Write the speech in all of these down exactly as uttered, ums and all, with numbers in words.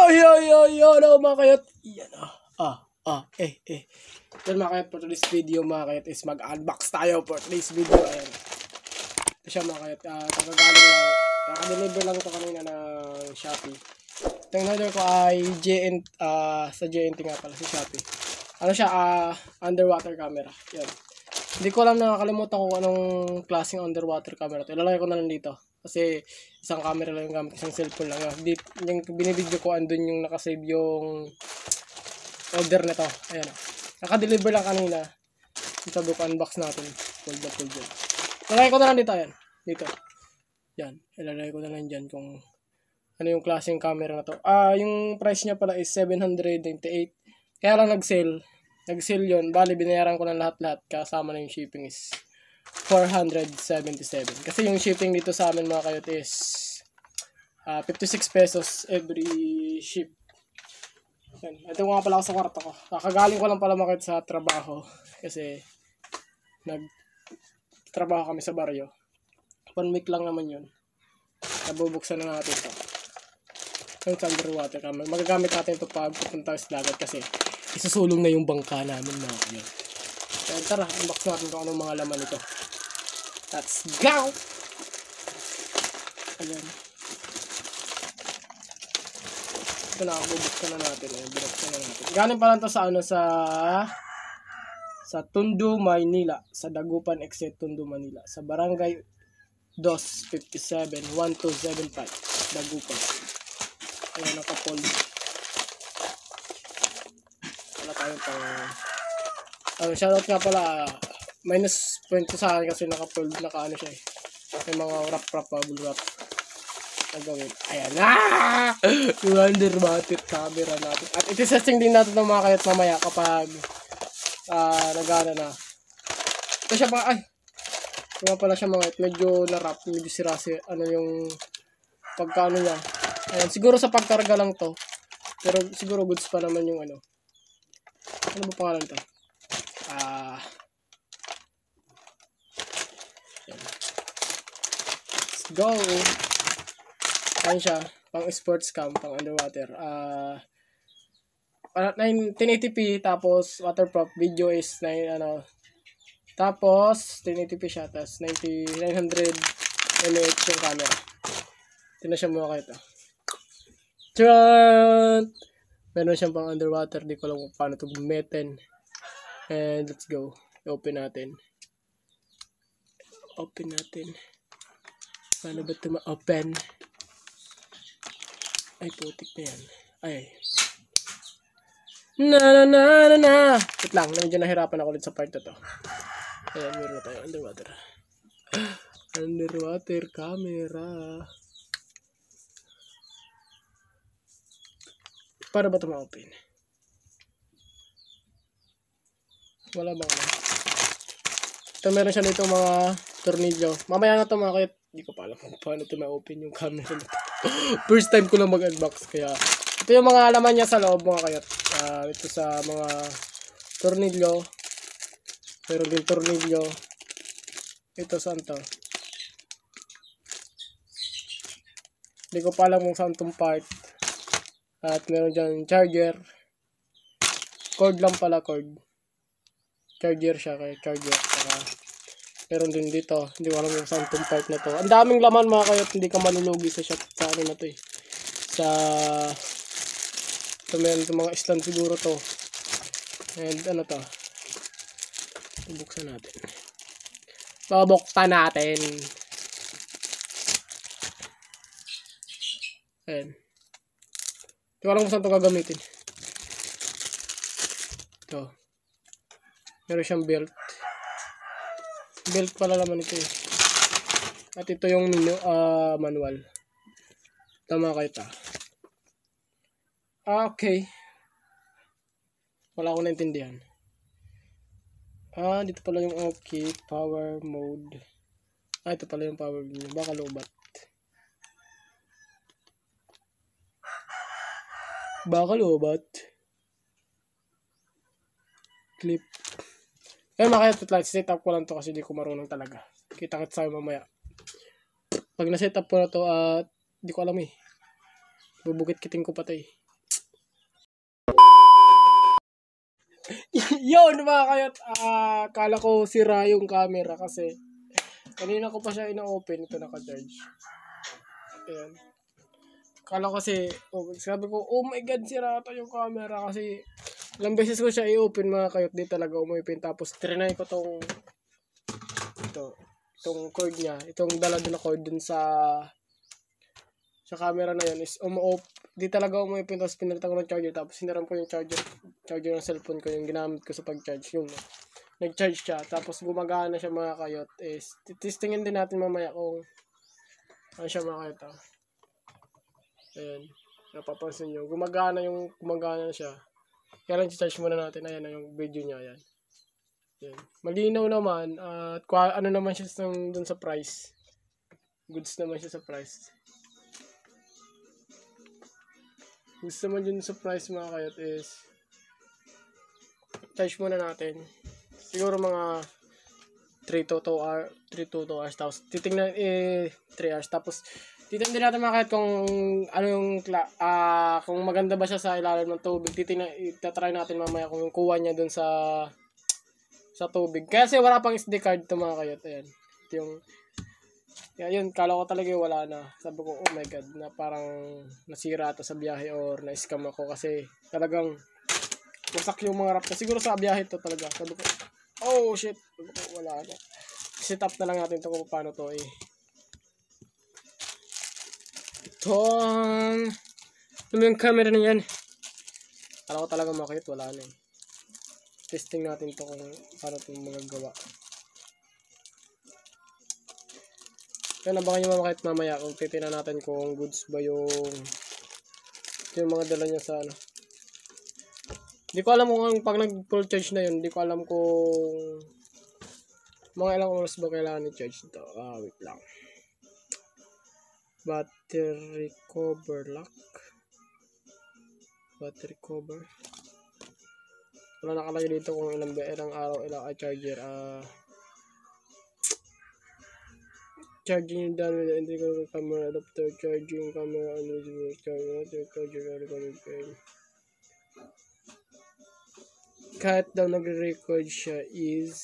yo, yo, yo, no, mga kayot. Yan, ah, ah, ah, eh, eh. Yan mga kayot, for today's video mga kayot is mag-unbox tayo for today's video. Ayan. Ito siya mga kayot. Uh, Kakagaling lang, nakadeliver lang ito kanina ng Shopee. Ito yung order ko ay J N, uh, sa J N T nga pala, sa Shopee. Ano siya, uh, underwater camera. Yan. Hindi ko alam, nakakalimutan ko anong klaseng underwater camera ito. Ilalagay ko na lang dito. Kasi isang camera lang yung gamit, isang cellphone lang. Yung, yung binibidyo ko, andun yung nakasave yung order na to. Ayan. Naka-deliver lang kanina. Ito book unbox natin. Fold na fold yan. Ilalagay ko na lang dito. Ayan. Dito. Yan. Ilalagay ko na lang dyan kung ano yung klaseng camera na to. Ah, yung price niya pala is seven hundred ninety-eight. Kaya lang nag-sale. Nag-sale yun. Bali, binayaran ko ng lahat-lahat. Kasama na yung shipping is four hundred seventy-seven. Kasi yung shipping dito sa amin mga kayot is uh, fifty-six pesos every ship. Yan. Ito nga pala ako sa kwarto ko. Kakagaling ko lang pala mga kayot sa trabaho. Kasi nag-trabaho kami sa baryo. One week lang naman yun. Nabubuksan na natin ito. Yung underwater camera. Magagamit natin ito pag pupunta sa dagat kasi isusulong na yung bangka namin mga kayot. Kaya tara, unbox natin kung anong mga laman ito. Let's go! Ayan. Ito na, bubuksan na natin. Ayan, binuksan na natin. Galing pa lang ito sa ano, sa sa Tondo, Manila. Sa Dagupan, Exit, Tondo, Manila. Sa Barangay two fifty-seven, one two seven five. Dagupan. Ayan, nakapold. Wala tayong pang... Ano, shoutout nga pala, minus point sa akin kasi naka-fold, naka-ano siya eh. May mga wrap-wrap, bubble wrap na gawin. Ayan na! Yung underwater camera natin. At iti-testing din natin ng mga kayat mamaya kapag uh, nagana na. Ito siya pa, ay! Ito nga pala siya mga kayat, medyo na-wrap, medyo sirasi, ano yung pagkaano niya. Ayan, siguro sa pagkarga lang to. Pero siguro goods pa naman yung ano. Ano ba pangalan to? Ah, uh, let's go. Ayan siya, pang sports cam, pang underwater. Ah, uh, ten eighty p tapos waterproof. Video is nine ano. Tapos ten eighty p siya, tapos nine hundred milliamps yung camera. Ito na siya muna kayo ito. Tran! Meron siyang pang underwater, di ko lang kung paano ito gumitin. And let's go. Open natin. Open natin. Paano ba ito ma-open? Ay, putik na yan. Ay. Na na na na na. Wait lang, medyo nahirapan ako ulit sa part na to. Ayan, meron na tayo. Underwater. Underwater camera. Para ba ito ma-open? Wala bang ano? Ito meron siya nito mga tornilyo. Mamaya na ito mga kayat. Hindi ko pa alam kung paano ito ma-open yung camera nito. First time ko lang mag-unbox. Kaya ito yung mga laman niya sa loob mga kayat. Uh, ito sa mga tornilyo. Meron din tornilyo. Ito saan to? Hindi ko pa alam kung saan itong part. At meron dyan charger. Cord lang pala, cord. Charger siya, kaya charger. Saka, meron din dito. Hindi ko alam kung saan itong part na to. Ang daming laman mga kayot. Hindi ka malulugi sa shop sa ano na to eh. Sa... Ito meron itong mga stand siguro to. And ano to. Buksan natin. Babuksan natin. Ayan. Hindi ko alam kung saan ito gagamitin. Ito. Meron siyang belt. Belt pala naman ito eh. At ito yung uh, manual. Tama kayo ta. Ah, okay. Wala akong naintindihan. Ah, dito pala yung okay. Power mode. Ah, ito pala yung power mode. Baka lobat. Baka lobat. Clip. Kaya makaya ito lang, set up ko lang to kasi di ko marunong talaga. Kita-kit sa'yo mamaya. Pag na-set up ko na to, at uh, di ko alam eh. Bubukit-kitin ko pa to eh. Yun mga kayot, ah, kala ko sira yung camera kasi kanina ko pa siya ina-open, ito naka-charge. Ayan. Kala ko kasi, oh, sabi ko, oh my god, sira ito yung camera kasi ilang beses ko siya i-open mga kayot, di talaga umipin. Tapos trinay ko tong ito, itong cord niya, itong dala din na cord dun sa sa camera na yun is umu-op, di talaga umipin. Tapos pinalitan ko ng charger, tapos sinaram ko yung charger charger ng cellphone ko, yung ginamit ko sa pag-charge, yung nag-charge siya, tapos gumagana siya mga kayot. Is testingin din natin mamaya kung ano siya mga kayot. Ah. Ayan, napapansin nyo, gumagana yung gumagana siya. Kaya lang charge muna natin. Ayan na yung video niya. Ayan. Ayan. Malinaw naman. At uh, ano naman siya dun sa price. Goods naman siya sa price. Goods naman dun sa price mga kayot is charge muna natin. Siguro mga three to two hours. three to two hours. Tapos titingnan eh three hours. Tapos titingnan din natin mga kayot kung ano yung uh, kung maganda ba siya sa ilalim ng tubig. Titingnan, itatry natin mamaya kung yung kuha niya dun sa sa tubig. Kasi wala pang S D card ito mga kayot. Ayan. Ito yung yan, yun, kala ko talaga wala na. Sabi ko, oh my god, na parang nasira ito sa biyahe or na-scam ako kasi talagang wasak yung mga rap. Siguro sa biyahe ito talaga. Sabi ko, oh shit, sabi ko, wala na. Set up na lang natin ito kung paano to eh. Ito, ano yung camera na yan? Kala ko talaga makit, wala na eh. Testing natin ito kung paano ito magagawa. Kaya nabangan nyo mga kahit mamaya kung titignan natin kung goods ba yung yung mga dala niya sa ano. Hindi ko alam kung pag nag full charge na yun, hindi ko alam kung mga ilang oras ba kailangan i-charge ito. Ah, wait lang. Battery cover lock. Battery cover. Wala nakalagay dito kung ilang, ilang araw, ilang uh, charger. Ah... Uh, charging done with the integrated camera adapter, charging camera and visible charger, charger recorded frame. Kahit daw nagre-record siya is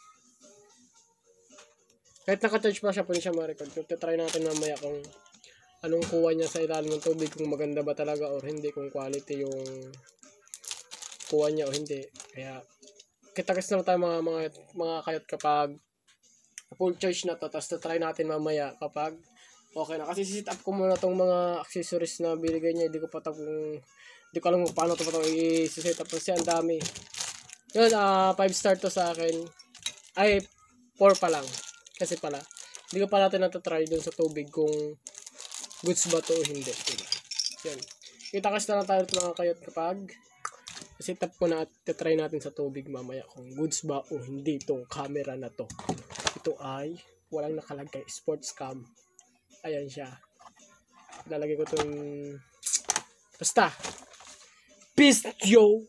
kahit naka-charge pa siya, pwede siya ma-record. So, try natin mamaya kung anong kuha niya sa ilalim ng tubig, kung maganda ba talaga or hindi, kung quality yung kuha niya o hindi. Kaya kita-kits naman tayo mga mga, mga kayot kapag full charge na to, tapos try natin mamaya kapag okay na. Kasi sit up ko muna tong mga accessories na binigay niya. Hindi ko pa tapong, hindi ko alam kung paano ito pa itong i-set up. Kasi ang dami. Yun, uh, five star to sa akin. Ay, four pa lang. Kasi pala, hindi ko pa natin natatry dun sa tubig kung goods ba to o hindi. Yan. Kita-kas na lang tayo mga kayot kapag set up ko na at try natin sa tubig mamaya kung goods ba o hindi itong camera na to. Ito ay walang nakalagay, sports cam. Ayan siya. Lalagay ko itong basta. Peace yo.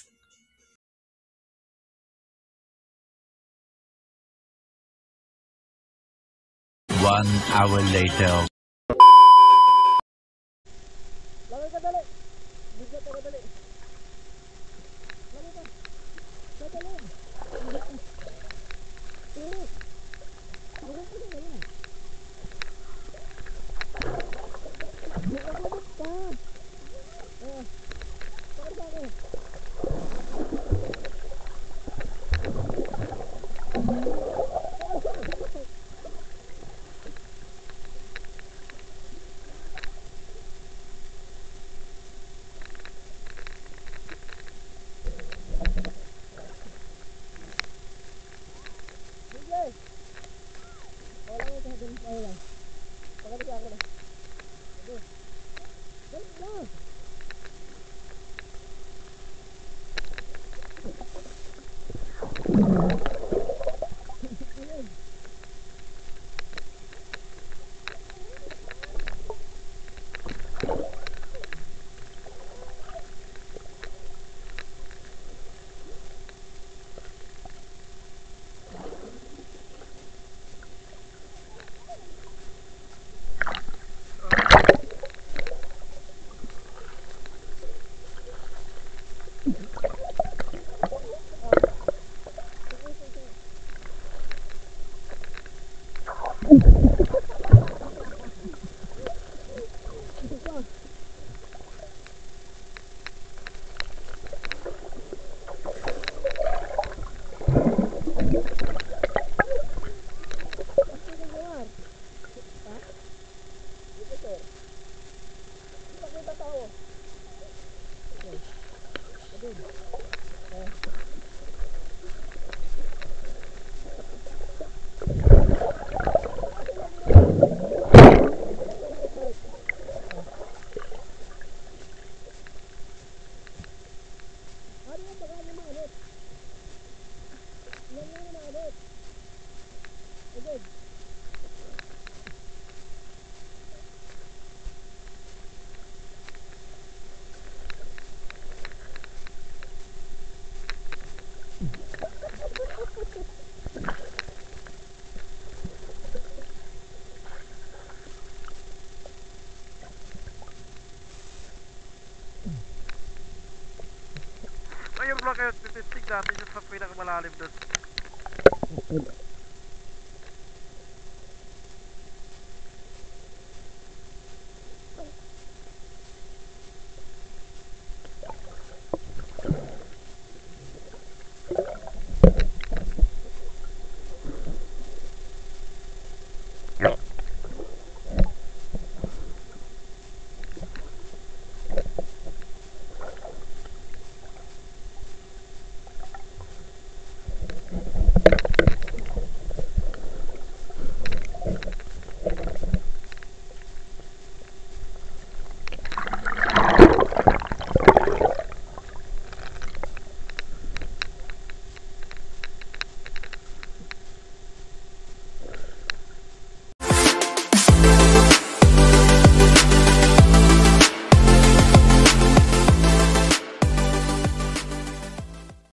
One hour later. Lagay ka dali. Bigat ka dali. Lagay ka. Dali. Ngayon lang kayo titistig natin yung sa pinakamalalim doon.